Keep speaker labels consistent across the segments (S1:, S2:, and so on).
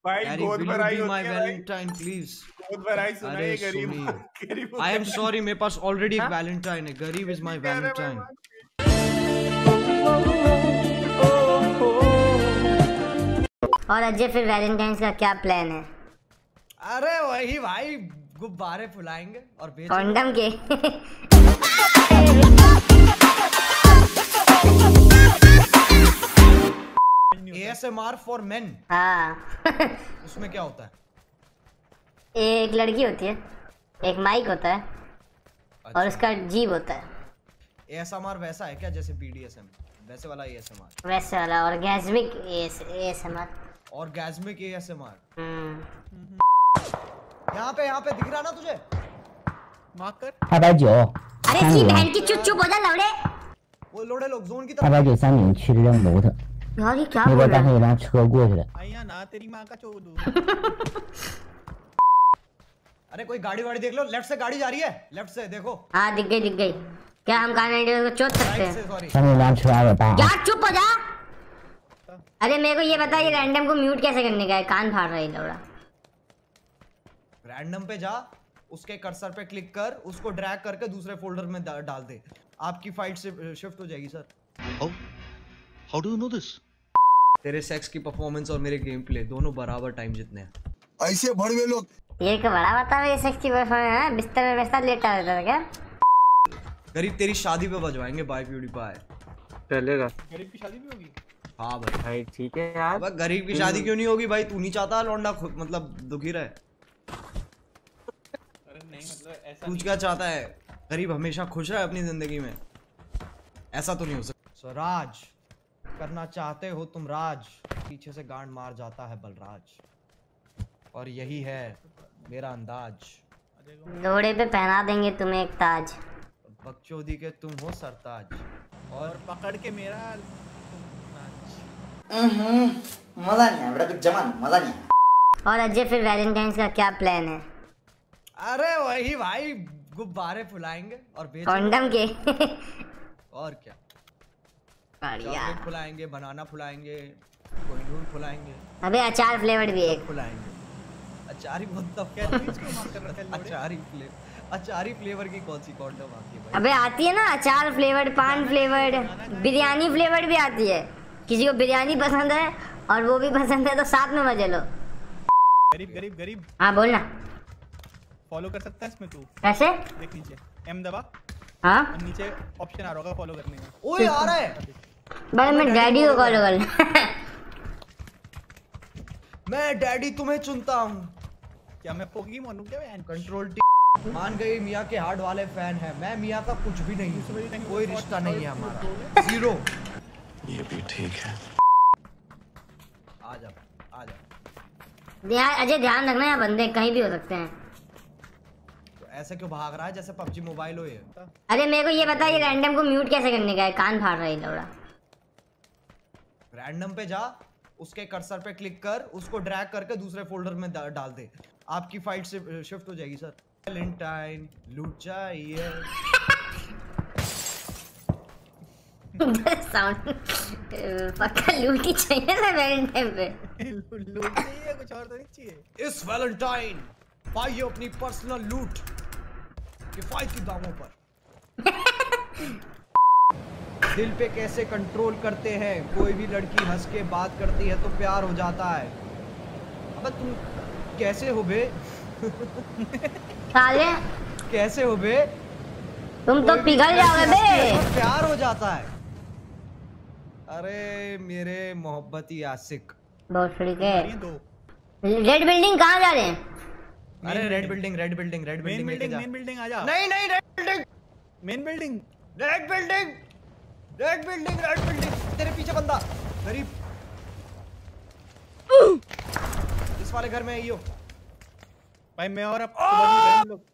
S1: भाई
S2: Gary,
S1: गोद
S2: will you
S1: भराई
S2: be my
S1: होती है भाई,
S2: Valentine, please?
S1: गोद भराई सुना
S2: अरे
S1: है गरीब
S2: सुनिए,
S1: गरीब
S2: I am sorry, मेरे पास already एक
S1: हाँ?
S2: Valentine है. गरीब is my
S1: कह रहे हैं
S2: Valentine.
S1: भाई,
S3: और अजय फिर वैलेंटाइंस का क्या प्लान है?
S2: अरे वही भाई, गुब्बारे फुलाएंगे और बेचेंगे.
S3: कॉन्डम के?
S2: ASMR for men.
S3: हाँ।
S2: उसमें क्या होता है?
S3: एक लड़की होती है, एक माइक होता है और उसका जीभ होता है।
S2: ASMR वैसा है क्या जैसे BDSM? वैसे वाला ASMR.
S3: वैसे वाला ऑर्गेज्मिक ASMR।
S2: Orgasmic ASMR.
S3: हम्म।
S2: यहाँ पे दिख रहा ना तुझे?
S1: मार्क कर।
S3: अरे इसकी बहन की चुप चुप हो जा लवड़े।
S2: वो लोड़े लोग जोन की तरफ.
S4: 293年去扔楼的，
S3: यार ये क्या
S4: 那
S3: बोल
S4: 边
S3: रहा
S4: 刚才
S3: है?
S4: 有辆车过去了。
S1: आइया ना तेरी माँ का चोदू।
S2: अरे कोई गाड़ी वाड़ी देख लो, लेफ्ट से गाड़ी जा रही है, लेफ्ट से देखो.
S3: हाँ दिख गई। क्या हम कान को चोट सकते
S2: राइट
S3: हैं?
S2: से, सॉरी.
S4: 上面有辆车228。
S3: यार चुप हो जा। अरे मेरे को ये बता, ये रैंडम को म्यूट कैसे करने का है? कान फाड़ रहा है लौड़ा।
S2: रैंडम पे जा, उसके कर्सर पे क्लिक कर, उसको ड्रैग करके दूसरे फोल्डर में डाल दे. आपकी फाइट से शिफ्ट हो जाएगी sir.
S5: How do you know this?
S2: तेरे सेक्स की परफॉर्मेंस और मेरे गेम प्ले दोनों बराबर टाइम जितने हैं.
S5: ऐसे भड़वे लोग.
S3: ये क्या बड़ा बता रहा है? सेक्स की परफॉर्मेंस है? बिस्तर में वैसा लेटा रहता था क्या?
S2: गरीब तेरी शादी पे बजवाएंगे बाय प्यूडीफाई.
S6: चलेगा
S1: गरीब की शादी भी होगी।
S2: हाँ भाई.
S6: भाई ठीक है यार।
S2: अब गरीब की शादी क्यों नहीं होगी भाई? तू नहीं चाहता लौंडा खुद मतलब दुखी रहे?
S1: अरे नहीं मतलब ऐसा
S2: तू क्या चाहता है? गरीब हमेशा खुश रहे अपनी जिंदगी में. ऐसा तो नहीं हो सकता. स्वराज करना चाहते हो तुम राज, पीछे से गांड मार जाता है बलराज. और यही है मेरा अंदाज.
S3: लोड़े पे पहना देंगे तुम्हें एक ताज।
S2: बकचोदी के तुम हो सरताज.
S1: और पकड़ के मेरा
S4: मजा नहीं आया, बड़ा कुछ जमान मजा नहीं आया।
S3: और अजय फिर वैलेंटाइंस का क्या प्लान है?
S2: अरे वही भाई, गुब्बारे फुलाएंगे और बेचेंगे.
S3: कॉन्डम के?
S2: और क्या,
S3: बढ़िया।
S2: चॉकलेट फुलाएंगे, बनाना फुलाएंगे, कोल्ड फुलाएंगे,
S3: अबे अचार फ्लेवर्ड भी एक।
S2: फुलाएंगे. अचारी बहुत
S1: क्या चीज को मार कर रहा है लोड़े?
S2: अचारी फ्लेवर की कौन सी कॉन्डम आती है भाई?
S3: अबे आती है ना, अचार फ्लेवर्ड, पान फ्लेवर्ड, बिरयानी फ्लेवर्ड भी आती है। किसी को बिरयानी पसंद है और वो भी पसंद है तो साथ में मजे लो।
S1: गरीब
S3: हाँ बोल ना।
S1: फॉलो कर सकता है इसमें तू?
S3: कैसे?
S1: देख नीचे M दबा
S3: हाँ
S1: और नीचे ऑप्शन आ रहा होगा फॉलो करने का।
S2: ओए आ रहा है.
S3: भाई मैं डैडी को कॉल कर।
S2: मैं डैडी तुम्हें चुनता हूँ.
S1: क्या मैं पोकेमॉन हूं क्या मैं?
S2: कंट्रोल टी मान गई मियाँ के हार्ड वाले फैन है. मैं मियाँ का कुछ भी नहीं हूँ, कोई रिश्ता नहीं है हमारा, जीरो.
S5: ये भी ठीक है.
S2: आ जा.
S3: अजय ध्यान रखना, यहाँ बंदे कहीं भी हो सकते हैं।
S2: तो ऐसे क्यों भाग रहा है जैसे PUBG मोबाइल हो ये?
S3: अरे मेरे को ये बता, ये रैंडम को म्यूट कैसे करने का है? कान फाड़ रहा है लौड़ा।
S2: रैंडम पे जा, उसके कर्सर पे क्लिक कर, उसको ड्रैग करके दूसरे फोल्डर में डाल दे. आपकी फाइट से शिफ्ट हो जाएगी सर. वैलेंटाइन लूट चाहिए.
S3: साउंड पक्का लूट ही चाहिए ना वैलेंटाइन पे।
S1: लूट चाहिए, कुछ और तो नहीं चाहिए।
S2: इस वैलेंटाइन पाइए अपनी पर्सनल लूट किफायती दामों पर. दिल पे कैसे कंट्रोल करते हैं? कोई भी लड़की हंस के बात करती है तो प्यार हो जाता है. अबे तुम कैसे हो बे?
S3: साले
S2: कैसे हो बे?
S3: तुम तो पिघल जाओगे बे।
S2: प्यार हो जाता है. अरे मेरे मोहब्बती आशिक.
S3: बहुत फ्री के।
S1: ये दो
S3: रेड बिल्डिंग कहाँ जा रहे हैं?
S2: अरे रेड बिल्डिंग
S1: मेन बिल्डिंग आ जा।
S2: नहीं red building
S1: main building
S2: red building तेरे पीछे बंदा. गरीब इस वाले घर में ही हो
S1: भाई। मैं और अब लोग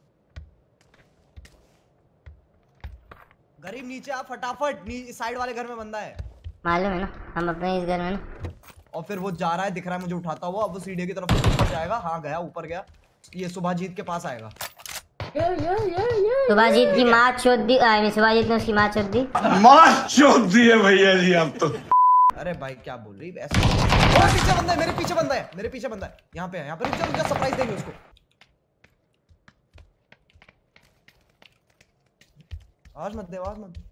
S2: गरीब नीचे आ फटाफट. साइड वाले घर में बंदा है.
S3: मालूम है ना, हम अपने इस घर में ना।
S2: और फिर वो जा रहा है, दिख रहा है मुझे उठाता हुआ. अब वो सीढ़ी की तरफ से ऊपर जाएगा. हाँ गया, ऊपर गया. ये सुभाजीत के पास आएगा.
S3: सुभाजीत की माँ चोद दी। सुभाजीत ने उसकी माँ चोद दी।
S5: मां चोद दी है भैया जी आप तो.
S2: अरे भाई क्या बोल रही ऐसे? पीछे बंदा है, मेरे पीछे बंदा है, मेरे पीछे बंदा है। यहाँ पे है, यहाँ पे रुक जा, सरप्राइज देंगे उसको। आवाज मत दे, आवाज मत दे।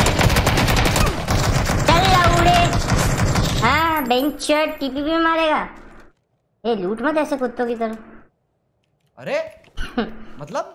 S3: चल लौड़े। हाँ बेंचर टीपी में मारेगा। ए लूट मत ऐसे कुत्तों की तरह।
S2: अरे मतलब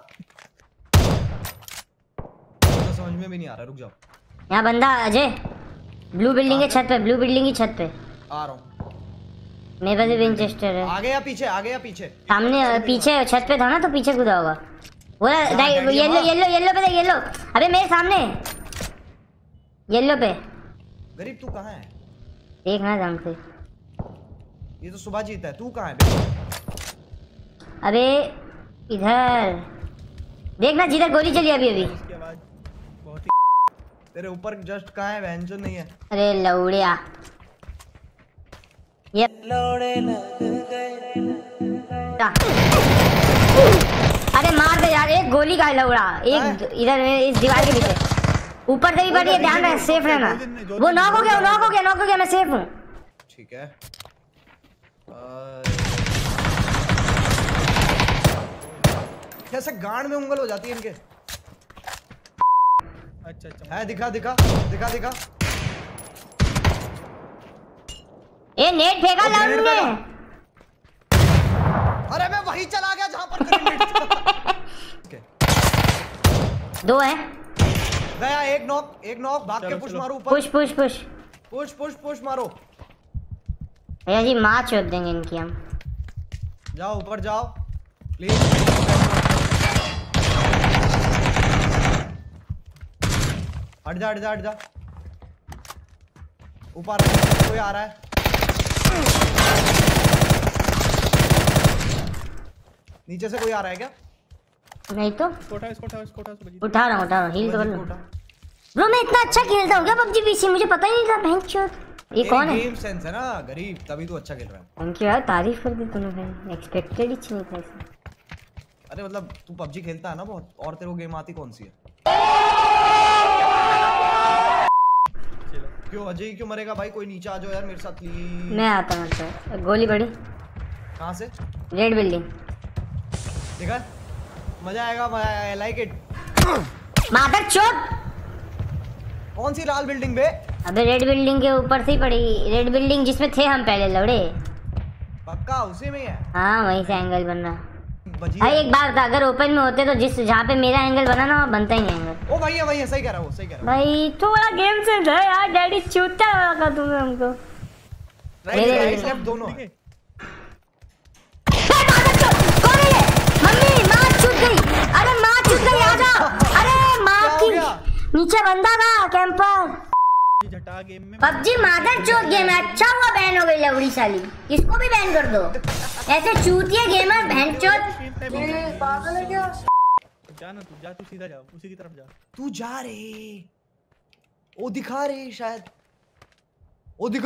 S2: तो समझ में भी नहीं आ रहा, रुक जाओ।
S3: यहाँ बंदा अजय ब्लू बिल्डिंग के छत पे, ब्लू बिल्डिंग की छत पे
S2: आ रहा हूँ।
S3: मेरे पास भी विंचेस्टर है।
S2: आगे या पीछे, आगे या पीछे?
S3: सामने पीछे छत पे था ना, तो पीछे कूदा होगा वो। येलो येलो येलो पे, येलो। अबे मेरे सामने येलो पे।
S2: गरीब तू कहाँ है?
S3: देखना ढंग से।
S2: ये तो सुबह जीता है, तू कहाँ है बे?
S3: अबे इधर देखना, जिधर गोली चली अभी अभी।
S1: इसकी आवाज बहुत ही
S2: तेरे ऊपर जस्ट कहाँ है? वेंचर नहीं है।
S3: अरे लौड़िया, ये अरे मार दे यार, एक गोली का लौड़ा। एक इधर इस दीवार के पीछे ऊपर से भी पड़ी है, ध्यान रख, सेफ रहना। वो नॉक हो गया, नॉक हो गया, नॉक हो गया, मैं सेफ हूँ।
S2: ठीक है। कैसे गांड में उंगल हो जाती है इनके।
S1: अच्छा
S2: है, दिखा दिखा दिखा दिखा।
S3: ए नेट फेंका लाउड ने।
S2: अरे मैं वही चला गया जहां पर ग्रेनेड था।
S3: दो है
S2: गया, एक नॉक भाग के पुश मारो ऊपर।
S3: Push push push
S2: push push push मारो।
S3: भैया जी मार छोड़ देंगे इनकी हम।
S2: जाओ ऊपर जाओ प्लीज। हट जा हट जा हट जा। ऊपर कोई आ रहा है। नीचे से कोई आ रहा है क्या?
S3: नहीं तो
S1: इसको
S3: उठा रहा हूँ, हील तो कर लो। ब्रो मैं इतना अच्छा खेलता हूँ क्या पबजी पीसी? मुझे पता ही नहीं था। भैंचोद ये कौन है?
S2: गेम सेंस है ना गरीब, तभी तो अच्छा खेल रहा है।
S3: थैंक यू यार, तारीफ कर दी तूने भाई, एक्सपेक्टेड ही नहीं था ऐसा।
S2: अरे मतलब तू पबजी खेलता है ना बहुत, और तेरे को गेम आती कौन सी है? क्यों अजय क्यों मरेगा भाई? कोई नीचे आ जाओ यार मेरे साथ प्लीज।
S3: मैं आता हूँ। अच्छा गोली पड़ी
S2: कहाँ से?
S3: Red building.
S2: देखा मजा आएगा, आई लाइक इट।
S3: मादर चोद।
S2: कौन सी लाल बिल्डिंग बे?
S3: अबे रेड बिल्डिंग के ऊपर से ही पड़ी, रेड बिल्डिंग जिसमें थे हम पहले लौड़े।
S2: पक्का उसी में ही है?
S3: हाँ वहीं से एंगल बन रहा। भाई एक बात था, अगर ओपन में होते तो जिस जहाँ पे मेरा एंगल बना ना वहाँ बनता ही नहीं एंगल।
S2: ओ वही है, सही कह रहा है वो, सही कह रहा है
S3: भाई थोड़ा गेम सेंस है यार। डैडी चूता लगा तुम्हें हमको।
S2: राइट लेफ्ट दोनों है।
S3: कौन है? मम्मी माँ छूट गई। अरे माँ छूट गई, आजा। अरे माँ की नीचे बंदा था कैंपर।
S1: गेम में
S3: पबजी मादर चोद गेम है। अच्छा हुआ बैन हो गई लवड़ी साली, इसको भी बैन कर दो। ऐसे चूतिया गेमर बहन चोद। पागल है क्या?
S1: जा ना तू, जा तू सीधा जा, उसी की तरफ जा।
S2: तू जा रे, ओ दिखा रे शायद, ओ दिखा।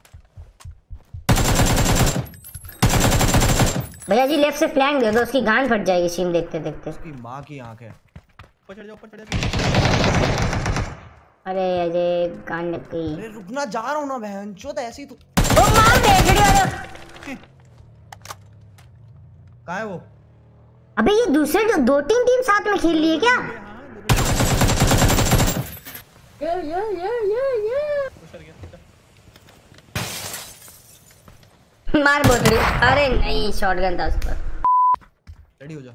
S3: भैया जी लेफ्ट से फ्लैंक दे दो, उसकी गांड फट जाएगी सीन देखते देखते।
S2: उसकी माँ की आंख है।
S1: ऊपर चढ़ जा, ऊपर चढ़ जा।
S3: अरे अजय गांड लग गई।
S2: अरे रुकना, जा रहा हूँ ना बहनचोद, ऐसे ही तू।
S3: ओ मार दे जड़ी वाले।
S2: कहाँ है वो?
S3: अबे ये दूसरे जो दो तीन टीम साथ में खेल रही है क्या? मार बोतरी। अरे नहीं शॉटगन था उस पर।
S2: रेडी हो जा,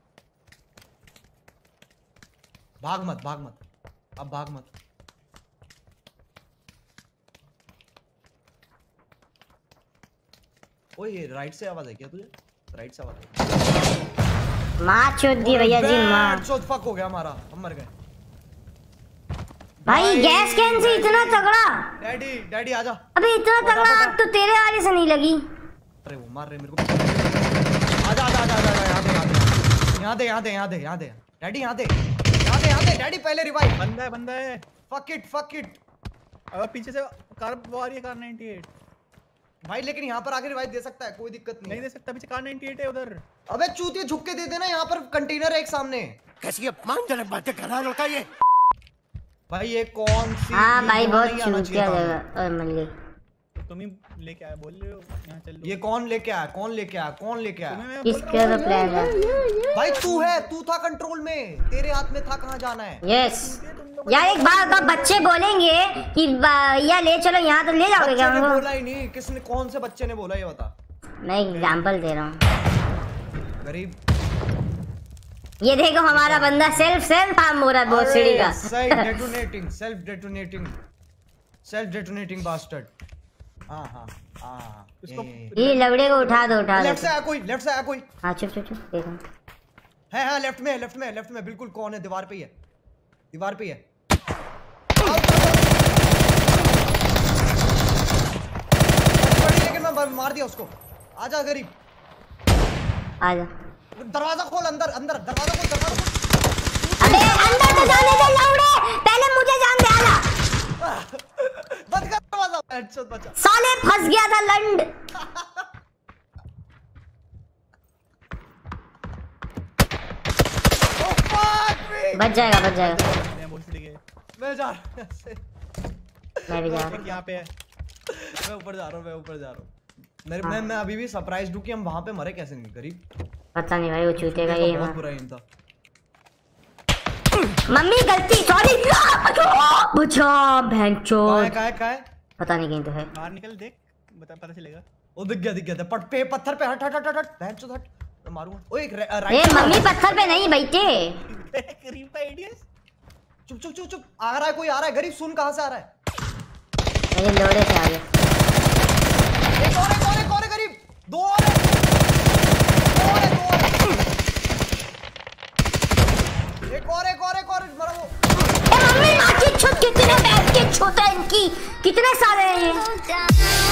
S2: भाग मत भाग मत, अब भाग मत। ओए ये राइट से आवाज है क्या तुझे? राइट से आवाज है।
S3: मार छोड़ दी भैया जी, मार।
S2: चोद फक हो गया हमारा, हम मर गए।
S3: भाई गैस कैन से इतना तगड़ा।
S2: डैडी डैडी आजा।
S3: अबे इतना तगड़ा आग तो तेरे वाले से नहीं लगी।
S2: अरे वो मार रहे मेरे को। आजा आजा आजा आजा, यहाँ दे यहाँ दे यहाँ दे यहाँ दे यहाँ दे डैडी, यहाँ दे यहाँ दे यहाँ दे डैडी, पहले रिवाइव।
S1: बंदा है।
S2: Fuck it.
S1: अब पीछे से कार वो आ रही है, कार 98
S2: भाई, लेकिन यहाँ पर आके रिवाइव दे सकता है, कोई दिक्कत नहीं
S1: दे सकता। पीछे कार 98 है उधर।
S2: अबे चूतिया झुक के दे देना, यहाँ पर कंटेनर है एक सामने।
S5: कैसी अपमानजनक बातें कर रहा है लड़का ये।
S2: भाई ये कौन सी?
S3: हाँ भाई बहुत चूतिया जगह। और मल्ली
S1: तुम ही लेके आए, बोल रहे हो यहाँ चल लो।
S2: ये कौन लेके आया? कौन लेके आया? कौन लेके आया?
S1: तुम्हें मैं बोल
S3: इसके
S1: रहा
S3: तो प्लान है।
S2: भाई तू है, तू था कंट्रोल में, तेरे हाथ में था कहाँ जाना है।
S3: यस यार एक बात तो बच्चे बोलेंगे कि या ले चलो यहाँ, तो ले जाओगे क्या
S2: बच्चे ने
S3: उनको?
S2: बोला ही नहीं, किसने, कौन से बच्चे ने बोला ये बता।
S3: मैं एग्जांपल दे रहा हूँ।
S2: गरीब,
S3: ये देखो हमारा बंदा सेल्फ काम हो रहा है बहुत सीढ़ी का।
S2: Self detonating bastard. हाँ हाँ हाँ,
S3: ये लवड़े को उठा दो, उठा दो।
S2: लेफ्ट से आया कोई, लेफ्ट से आया कोई।
S3: हाँ चुप चुप चुप देखो।
S2: है हाँ, लेफ्ट में, लेफ्ट में, लेफ्ट में बिल्कुल। कौन है? दीवार पे ही है, दीवार पे ही है। लेकिन मैं मार दिया उसको। आजा गरीब,
S3: आजा।
S2: दरवाजा खोल, अंदर अंदर दरवाजा खोल, दरवाजा खोल।
S3: अबे अंदर तो जाने दे लौड़े, पहले मुझे जान दे। आजा
S2: बंद कर दरवाजा। हेडशॉट बचा।
S3: साले फंस गया था लंड। बच जाएगा, बच जाएगा।
S2: मैं जा रहा हूँ ऐसे।
S3: मैं भी जा रहा हूँ।
S1: यहाँ पे है।
S2: मैं ऊपर जा रहा हूँ, मैं ऊपर जा रहा हूँ। मैं अभी भी सरप्राइज्ड हूँ कि हम वहां पे मरे कैसे नहीं गरीब।
S3: पता नहीं भाई, वो चूते का ये
S2: बहुत बुरा एम था।
S3: मम्मी गलती, सॉरी। बचा भैंचोद।
S2: कहाँ है?
S3: पता नहीं कहीं तो है।
S1: बाहर निकल, देख पता चलेगा।
S2: ओ दिख गया पट पे, पत्थर पे। हट हट हट हट, भैंचोद हट, मैं मारूंगा। ओ एक
S3: ए
S2: राइट।
S3: मम्मी पत्थर पे नहीं बैठे।
S1: करीब का आइडिया।
S2: चुप चुप चुप चुप, आ रहा है कोई, आ रहा है। गरीब सुन, कहां से आ रहा है?
S3: मेरे लोड़े से आ गया।
S2: एक और है गरीब। दो और है। एक और मरो वो।
S3: ए मम्मी नाची छुट, कितने बैठ के छोटा इनकी, कितने सारे हैं ये।